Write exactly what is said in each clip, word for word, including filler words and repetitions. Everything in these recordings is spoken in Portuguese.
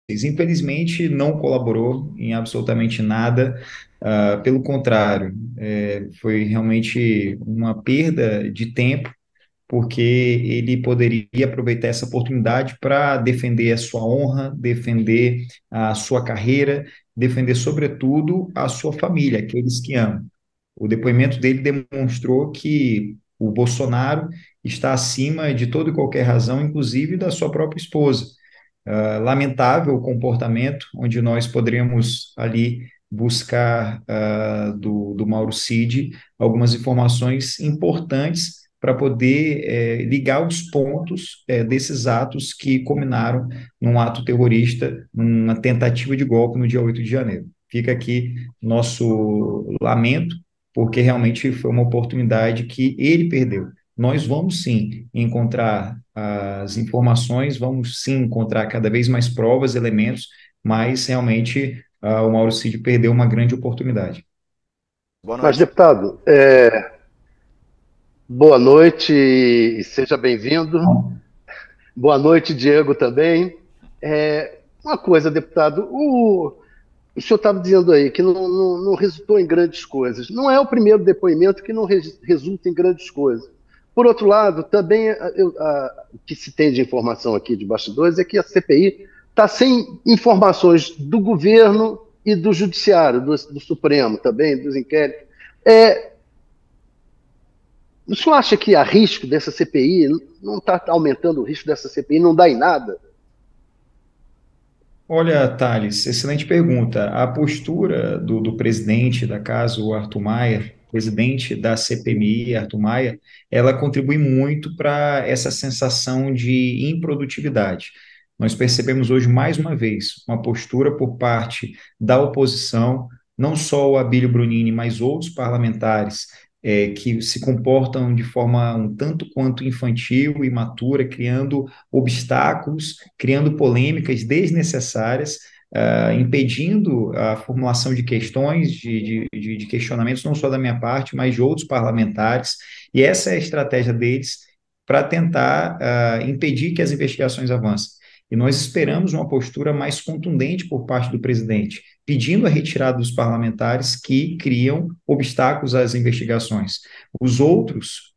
Infelizmente, não colaborou em absolutamente nada, ah, pelo contrário, é, foi realmente uma perda de tempo, porque ele poderia aproveitar essa oportunidade para defender a sua honra, defender a sua carreira, defender, sobretudo, a sua família, aqueles que amam. O depoimento dele demonstrou que o Bolsonaro está acima de toda e qualquer razão, inclusive da sua própria esposa. Uh, lamentável o comportamento, onde nós poderíamos ali buscar uh, do, do Mauro Cid algumas informações importantes para poder eh, ligar os pontos eh, desses atos que culminaram num ato terrorista, numa tentativa de golpe no dia oito de janeiro. Fica aqui nosso lamento, porque realmente foi uma oportunidade que ele perdeu. Nós vamos sim encontrar as informações, vamos sim encontrar cada vez mais provas, elementos, mas realmente uh, o Mauro Cid perdeu uma grande oportunidade. Boa Mas, noite. deputado, é, boa noite e seja bem-vindo. Boa noite, Diego, também. É, uma coisa, deputado, o, o senhor estava dizendo aí que não, não- não resultou em grandes coisas. Não é o primeiro depoimento que não res- resulta em grandes coisas. Por outro lado, também a- eu- a- o que se tem de informação aqui de bastidores é que a C P I está sem informações do governo e do judiciário, do, do Supremo também, dos inquéritos. É, o senhor acha que há risco dessa C P I? Não está aumentando o risco dessa C P I? Não dá em nada? Olha, Thales, excelente pergunta. A postura do, do presidente da casa, o Arthur Maia, presidente da C P M I, Arthur Maia, ela contribui muito para essa sensação de improdutividade. Nós percebemos hoje, mais uma vez, uma postura por parte da oposição, não só o Abílio Brunini, mas outros parlamentares, eh, que se comportam de forma um tanto quanto infantil e imatura, criando obstáculos, criando polêmicas desnecessárias, uh, impedindo a formulação de questões, de, de, de questionamentos, não só da minha parte, mas de outros parlamentares. E essa é a estratégia deles para tentar uh, impedir que as investigações avancem. E nós esperamos uma postura mais contundente por parte do presidente, pedindo a retirada dos parlamentares que criam obstáculos às investigações. Os outros,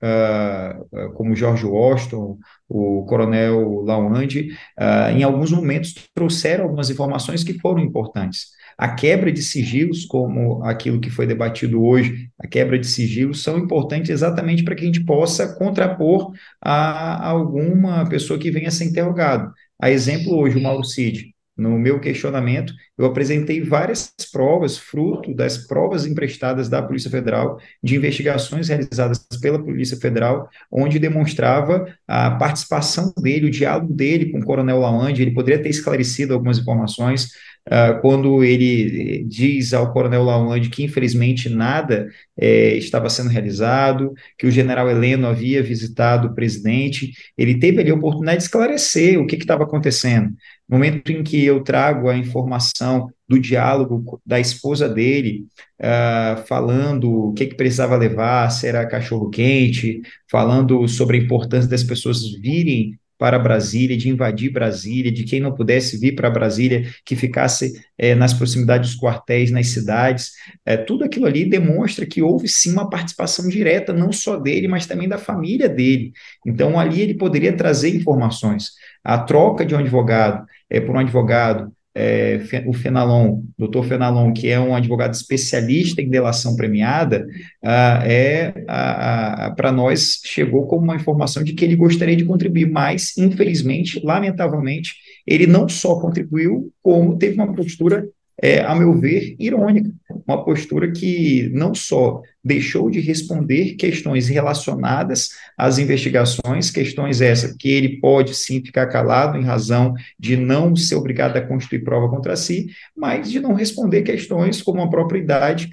uh, como George Washington, o coronel Lawande, uh, em alguns momentos trouxeram algumas informações que foram importantes. A quebra de sigilos, como aquilo que foi debatido hoje, a quebra de sigilos, são importantes exatamente para que a gente possa contrapor a, a alguma pessoa que venha a ser interrogado. A exemplo, hoje, o Mauro Cid. No meu questionamento, eu apresentei várias provas, fruto das provas emprestadas da Polícia Federal, de investigações realizadas pela Polícia Federal, onde demonstrava a participação dele, o diálogo dele com o Coronel Lawande. Ele poderia ter esclarecido algumas informações, uh, quando ele diz ao Coronel Lawande que, infelizmente, nada eh, estava sendo realizado, que o General Heleno havia visitado o presidente. Ele teve ali a oportunidade de esclarecer o que estava acontecendo. No momento em que eu trago a informação do diálogo da esposa dele, uh, falando o que, que precisava levar, se era cachorro-quente, falando sobre a importância das pessoas virem para Brasília, de invadir Brasília, de quem não pudesse vir para Brasília, que ficasse é, nas proximidades dos quartéis, nas cidades. É, tudo aquilo ali demonstra que houve sim uma participação direta, não só dele, mas também da família dele. Então, ali ele poderia trazer informações. A troca de um advogado é, por um advogado, é, o Fenalon, doutor Fenalon, que é um advogado especialista em delação premiada, ah, é para nós chegou como uma informação de que ele gostaria de contribuir, mas, infelizmente, lamentavelmente, ele não só contribuiu, como teve uma postura, é, a meu ver, irônica, uma postura que não só deixou de responder questões relacionadas às investigações, questões essas que ele pode sim ficar calado em razão de não ser obrigado a constituir prova contra si, mas de não responder questões como a propriedade,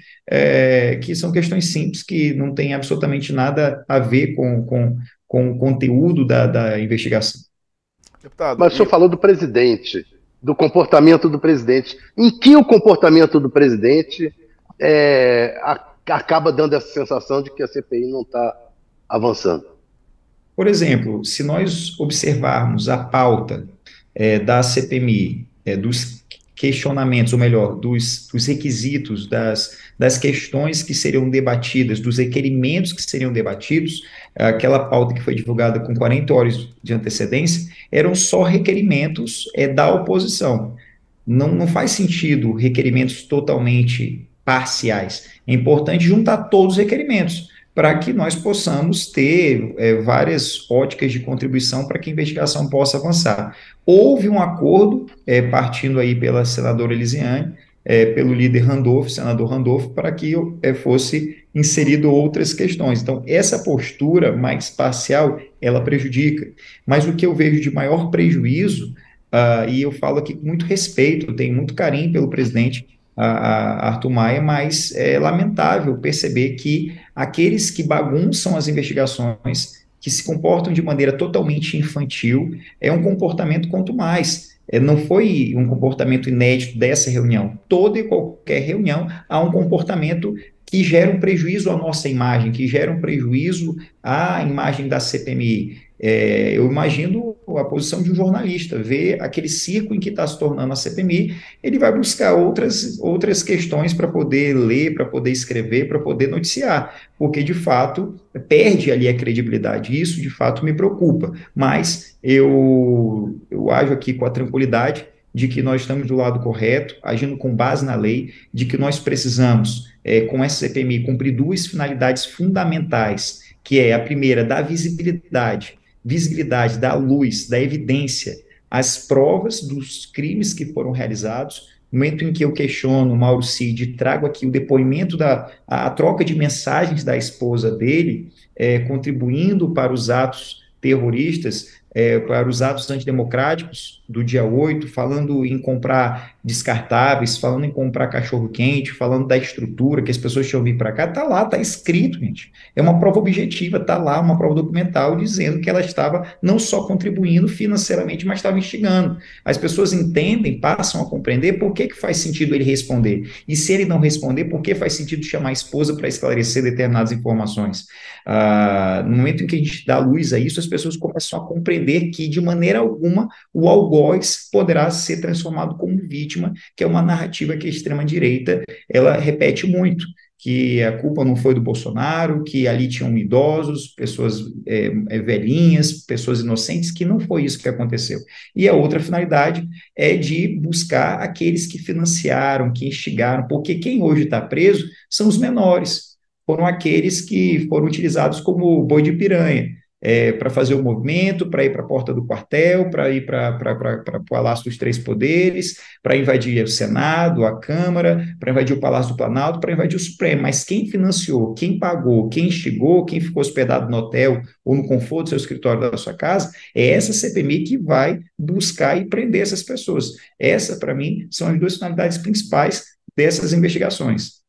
é, que são questões simples, que não têm absolutamente nada a ver com, com, com o conteúdo da, da investigação. Deputado, Mas o e senhor falou do presidente, do comportamento do presidente. Em que o comportamento do presidente é, a- acaba dando essa sensação de que a C P I não está avançando? Por exemplo, se nós observarmos a pauta é, da C P M I, é, dos questionamentos, ou melhor, dos, dos requisitos, das, das questões que seriam debatidas, dos requerimentos que seriam debatidos, aquela pauta que foi divulgada com quarenta horas de antecedência, eram só requerimentos é, da oposição. Não, não faz sentido requerimentos totalmente parciais. É importante juntar todos os requerimentos para que nós possamos ter é, várias óticas de contribuição para que a investigação possa avançar. Houve um acordo, é, partindo aí pela senadora Elisiane, é, pelo líder Randolph, senador Randolph, para que é, fosse inserido outras questões. Então, essa postura mais parcial, ela prejudica. Mas o que eu vejo de maior prejuízo, uh, e eu falo aqui com muito respeito, tenho muito carinho pelo presidente a, a Arthur Maia, mas é lamentável perceber que aqueles que bagunçam as investigações, que se comportam de maneira totalmente infantil, é um comportamento quanto mais. É, não foi um comportamento inédito dessa reunião. Toda e qualquer reunião há um comportamento que gera um prejuízo à nossa imagem, que gera um prejuízo à imagem da C P M I. É, eu imagino a posição de um jornalista, ver aquele circo em que está se tornando a C P M I, ele vai buscar outras, outras questões para poder ler, para poder escrever, para poder noticiar, porque, de fato, perde ali a credibilidade. Isso, de fato, me preocupa, mas eu, eu ajo aqui com a tranquilidade de que nós estamos do lado correto, agindo com base na lei, de que nós precisamos, é, com essa C P M I, cumprir duas finalidades fundamentais, que é a primeira, da visibilidade, visibilidade da luz, da evidência, as provas dos crimes que foram realizados. No momento em que eu questiono o Mauro Cid, trago aqui o depoimento da a, a troca de mensagens da esposa dele, é, contribuindo para os atos terroristas, é, para os atos antidemocráticos do dia oito, falando em comprar descartáveis, falando em comprar cachorro-quente, falando da estrutura, que as pessoas tinham vindo para cá, está lá, está escrito, gente. É uma prova objetiva, está lá, uma prova documental, dizendo que ela estava não só contribuindo financeiramente, mas estava instigando. As pessoas entendem, passam a compreender por que, que faz sentido ele responder. E se ele não responder, por que faz sentido chamar a esposa para esclarecer determinadas informações. Ah, no momento em que a gente dá luz a isso, as pessoas começam a compreender que, de maneira alguma, o algoz poderá ser transformado como vítima, que é uma narrativa que a extrema-direita ela repete muito, que a culpa não foi do Bolsonaro, que ali tinham idosos, pessoas é, velhinhas, pessoas inocentes, que não foi isso que aconteceu. E a outra finalidade é de buscar aqueles que financiaram, que instigaram, porque quem hoje está preso são os menores, foram aqueles que foram utilizados como boi de piranha, é, para fazer o movimento, para ir para a porta do quartel, para ir para o Palácio dos Três Poderes, para invadir o Senado, a Câmara, para invadir o Palácio do Planalto, para invadir o Supremo. Mas quem financiou, quem pagou, quem instigou, quem ficou hospedado no hotel ou no conforto do seu escritório da sua casa, é essa C P M I que vai buscar e prender essas pessoas. Essa, para mim, são as duas finalidades principais dessas investigações.